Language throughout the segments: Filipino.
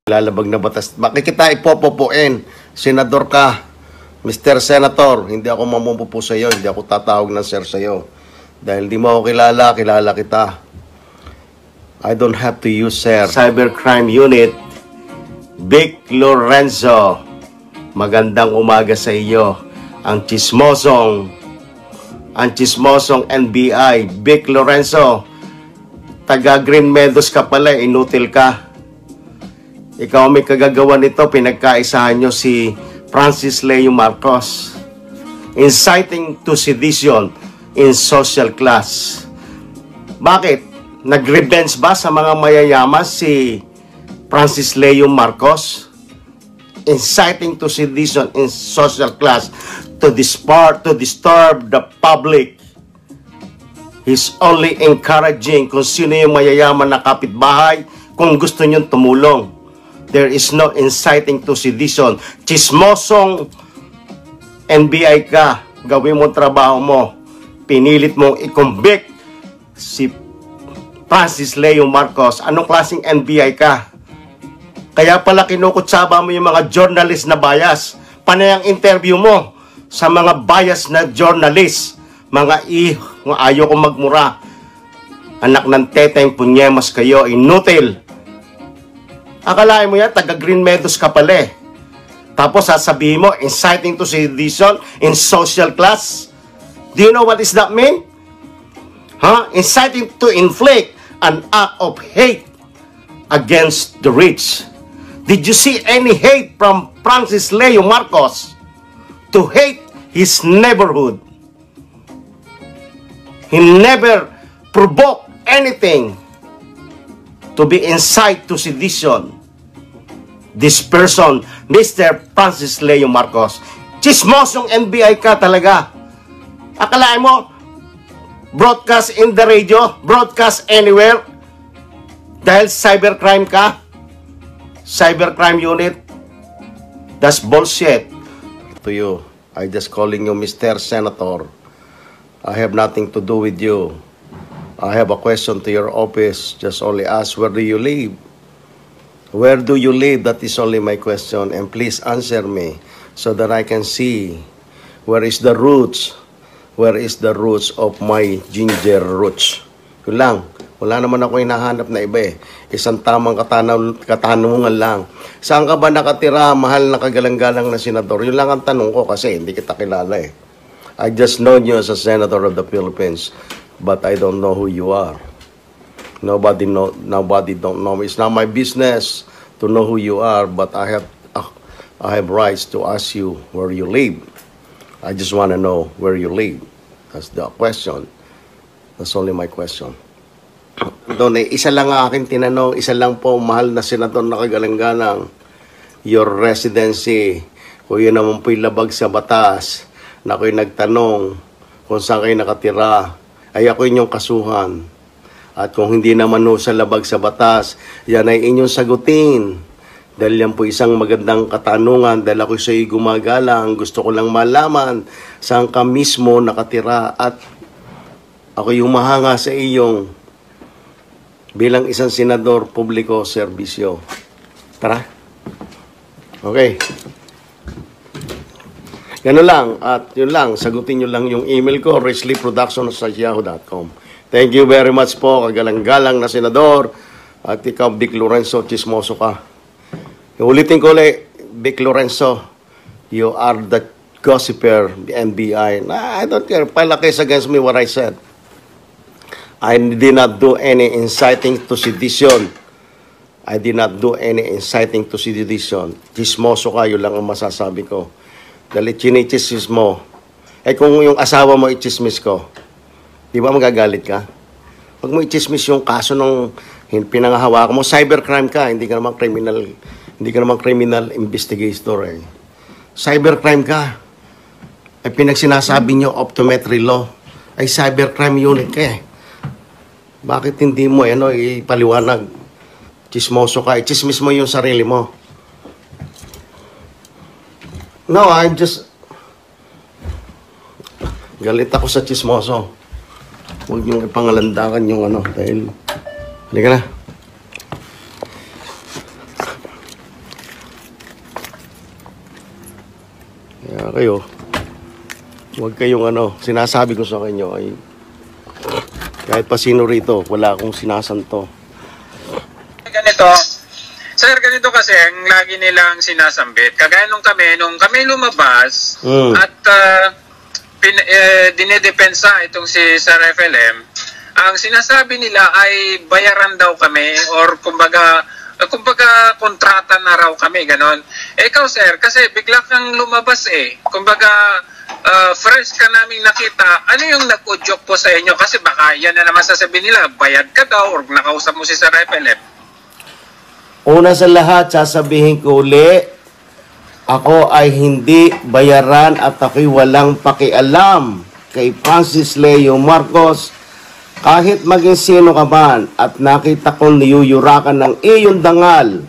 lalabag na batas. Bakit kita ipopopuin? Senador ka, Mr. Senator, hindi ako mamupupo sa iyo, hindi ako tatawag ng sir sa iyo. Dahil di mo ako kilala, kilala kita. I don't have to use sir. Cybercrime Unit, Vic Lorenzo, magandang umaga sa iyo. Ang chismosong NBI, Vic Lorenzo, taga Green Meadows ka pala, inutil ka. Ikaw may kagagawa nito, pinagkaisahan nyo si Francis Leo Marcos. Inciting to sedition in social class. Bakit? Nag-revenge ba sa mga mayayaman si Francis Leo Marcos? Inciting to sedition in social class to disturb the public. He's only encouraging kung sino yung mayayaman na kapitbahay kung gusto nyo tumulong. There is no inciting to sedition. Chismosong NBI ka, gawin mo trabaho mo. Pinilit mong i-convict si Francis Leo Marcos. Anong klaseng NBI ka? Kaya pala kinukutsaba mo yung mga journalist na bias. Panay ang interview mo sa mga bias na journalist. Mga ayaw kong magmura. Anak ng teteng punyemas kayo, inutil. Akalain mo yan, taga Green Meadows ka pala eh. Tapos sasabihin mo, inciting to sedition in social class. Do you know what does that mean? Inciting to inflict an act of hate against the rich. Did you see any hate from Francis Leo Marcos to hate his neighborhood? He never provoked anything to be incite to sedition. This person, Mr. Francis Leo Marcos, chismosong NBI ka talaga. Akalain mo, broadcast in the radio, broadcast anywhere, dahil cybercrime ka, cybercrime unit, that's bullshit. To you, I just calling you Mr. Senator. I have nothing to do with you. I have a question to your office. Just only ask, where do you live? Where do you live? That is only my question. And please answer me so that I can see where is the roots. Where is the roots of my ginger roots? Yun lang. Wala naman ako hinahanap na iba eh. Isang tamang katanungan lang. Saan ka ba nakatira, mahal na kagalang-galang na senador? Yun lang ang tanong ko kasi hindi kita kilala eh. I just know you as a senator of the Philippines. But I don't know who you are. Nobody don't know me. It's not my business to know who you are, but I have rights to ask you where you live. I just want to know where you live. That's the question. That's only my question. Doon isa lang ang aking tinanong, isa lang po, mahal na senador na kagalang-galang. Your residency, kung yun naman po'y labag sa batas, na ako'y nagtanong kung saan kayo nakatira, ay ako inyong kasuhan. At kung hindi naman ho sa labag sa batas, yan ay inyong sagutin. Dahil yan po isang magandang katanungan, dahil ako sa'yo gumagalang, gusto ko lang malaman saan ka mismo nakatira at ako yung mahanga sa iyong bilang isang senador publiko serbisyo. Tara. Okay. Ganun lang. At yun lang, sagutin nyo lang yung email ko, richleyproduction@yahoo.com. Thank you very much po, kagalang-galang na senador. At ikaw, Vic Lorenzo, chismoso ka. Ulitin ko ulit, Vic Lorenzo, you are the gossiper, the NBI. I don't care. File a case against me what I said. I did not do any inciting to sedition. I did not do any inciting to sedition. Chismoso ka, yun lang ang masasabi ko. Dahil chinichismis mo. Eh kung yung asawa mo i-chismis ko, di ba magagalit ka? Pag mo i-chismis yung kaso ng pinangahawakan mo, cybercrime ka, hindi ka naman criminal investigator eh. Cybercrime ka. Ay pinagsinasabi nyo, optometry law, ay cybercrime unit ka eh. Bakit hindi mo ipaliwanag? Chismoso ka, i-chismis mo yung sarili mo. No, I'm just galit ako sa chismoso. Huwag niyong ipangalandakan yung dahil halika na. Para kayo, huwag kayong sinasabi ko sa inyo ay kahit pa sino rito, wala akong sinasanto. Ganito, sir, ganito kasi ang lagi nilang sinasambit. Kagaya nung kami lumabas at dinedepensa itong si Sir FLM, ang sinasabi nila ay bayaran daw kami or kumbaga kontrata na raw kami, ganon. Ikaw sir, kasi bigla kang lumabas kumbaga fresh ka naming nakita, ano yung nag-udyok po sa inyo? Kasi baka yan na naman sasabihin nila, bayad ka daw or nakausap mo si Sir FLM. Una sa lahat, sasabihin ko uli, ako ay hindi bayaran at ako'y walang pakialam kay Francis Leo Marcos. Kahit maging sino ka man at nakita kong niyuyurakan ng iyong dangal,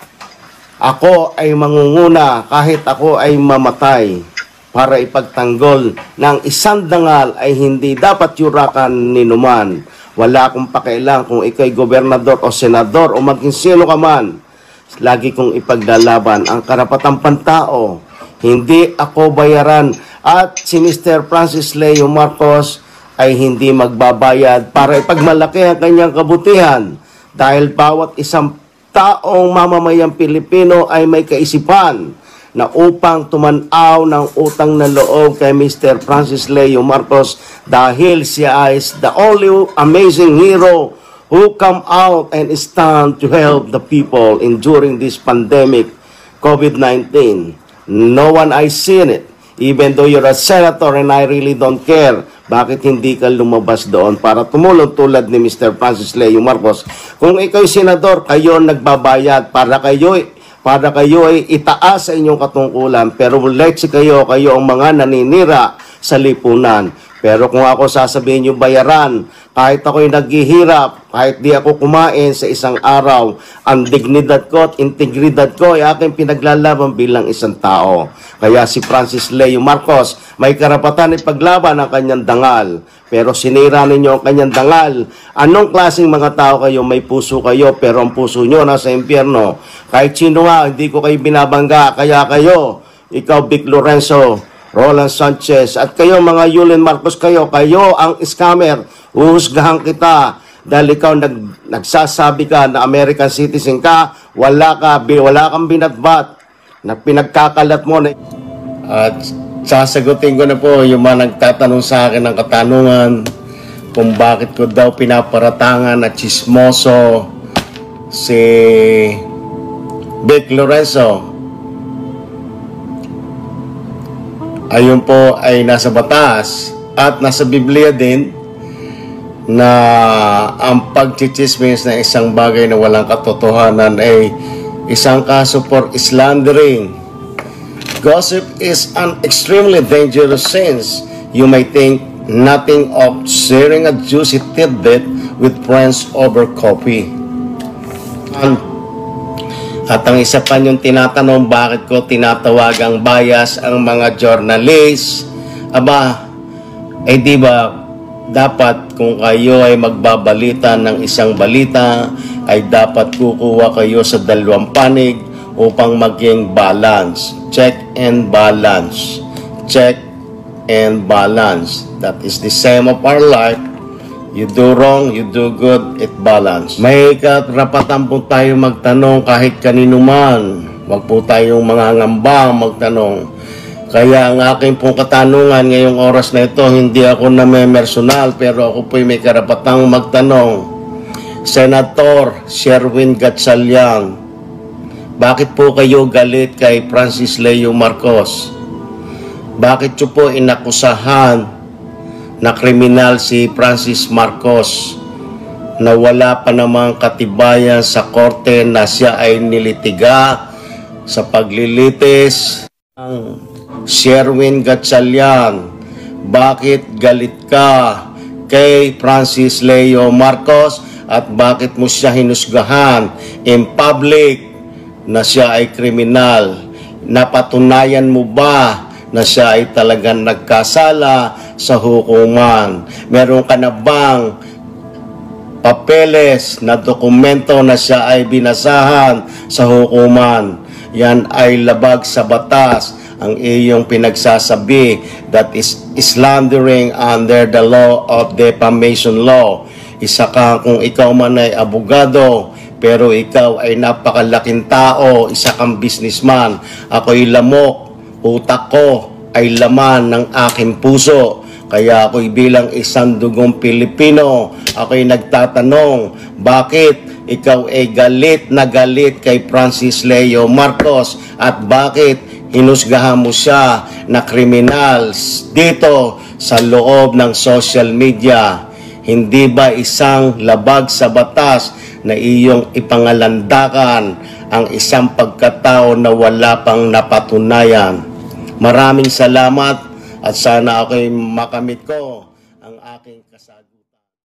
ako ay mangunguna kahit ako ay mamatay para ipagtanggol ng isang dangal ay hindi dapat yurakan ni numan. Wala akong pakialam kung ikaw'y gobernador o senador o maging sino ka man. Lagi kong ipaglalaban ang karapatang pantao. Hindi ako bayaran at si Mr. Francis Leo Marcos ay hindi magbabayad para ipagmalaki ang kanyang kabutihan dahil bawat isang taong mamamayang Pilipino ay may kaisipan na upang tumanaw ng utang na loob kay Mr. Francis Leo Marcos dahil siya is the only amazing hero who come out and stand to help the people enduring this pandemic, COVID-19. No one I seen it. Even though you're a senator and I really don't care, bakit hindi ka lumabas doon para tumulong tulad ni Mr. Francis Leo Marcos? Kung ikaw'y senador, kayo nagbabayad para kayo ay itaas sa inyong katungkulan. Pero let's kayo ang mga naninira sa lipunan. Pero kung ako sasabihin nyo bayaran, kahit ako'y naghihirap, kahit di ako kumain sa isang araw, ang dignidad ko at integridad ko ay aking pinaglalaban bilang isang tao. Kaya si Francis Leo Marcos may karapatan ipaglaban ang kanyang dangal. Pero sinira ninyo ang kanyang dangal. Anong klaseng mga tao kayo? May puso kayo, pero ang puso nyo nasa impyerno. Kahit sino nga, hindi ko kayo binabangga. Kaya kayo, ikaw Vic Lorenzo, Roland Sanchez, at kayo mga Yulen Marcos, kayo ang scammer. Uhusgahan kita dahil ikaw nagsasabi ka na American citizen ka, wala kang binatbat na pinagkakalat mo. At sasagutin ko na po yung mga nagtatanong sa akin ng katanungan kung bakit ko daw pinaparatangan at chismoso si Vic Lorenzo. Ayun po ay nasa batas at nasa Biblia din na ang pagchichismis na isang bagay na walang katotohanan ay isang kaso for slandering. Gossip is an extremely dangerous since you may think nothing of sharing a juicy tidbit with friends over coffee. At ang isa pa yung tinatanong, bakit ko tinatawagang bias ang mga journalist? Di ba dapat kung kayo ay magbabalita ng isang balita, ay dapat kukuha kayo sa dalawang panig upang maging balance. Check and balance. Check and balance. That is the same of our life. You do wrong, you do good, it balance. May karapatan po tayo magtanong kahit kanino man. Huwag po tayong mga ngambang magtanong. Kaya ang aking pong katanungan ngayong oras na ito, hindi ako namemersonal, pero ako po'y may karapatang magtanong. Senator Sherwin Gatchalian, bakit po kayo galit kay Francis Leo Marcos? Bakit nyo po inakusahan na kriminal si Francis Marcos na wala pa namang katibayan sa korte na siya ay nilitiga sa paglilitis ng Sherwin Gatchalian? Bakit galit ka kay Francis Leo Marcos at bakit mo siya hinusgahan in public na siya ay kriminal? Napatunayan mo ba na siya ay talagang nagkasala sa hukuman? Meron ka na bang papeles na dokumento na siya ay binasahan sa hukuman? Yan ay labag sa batas ang iyong pinagsasabi that is slandering under the law of defamation law. Isa ka kung ikaw man ay abogado, pero ikaw ay napakalaking tao, isa kang businessman. Ako'y lamok, utak ko ay laman ng aking puso. Kaya ako'y bilang isang dugong Pilipino, ako'y nagtatanong, bakit ikaw ay galit na galit kay Francis Leo Marcos at bakit hinusgahan mo siya na kriminal dito sa loob ng social media? Hindi ba isang labag sa batas na iyong ipangalandakan ang isang pagkatao na wala pang napatunayan? Maraming salamat at sana ako'y makamit ko.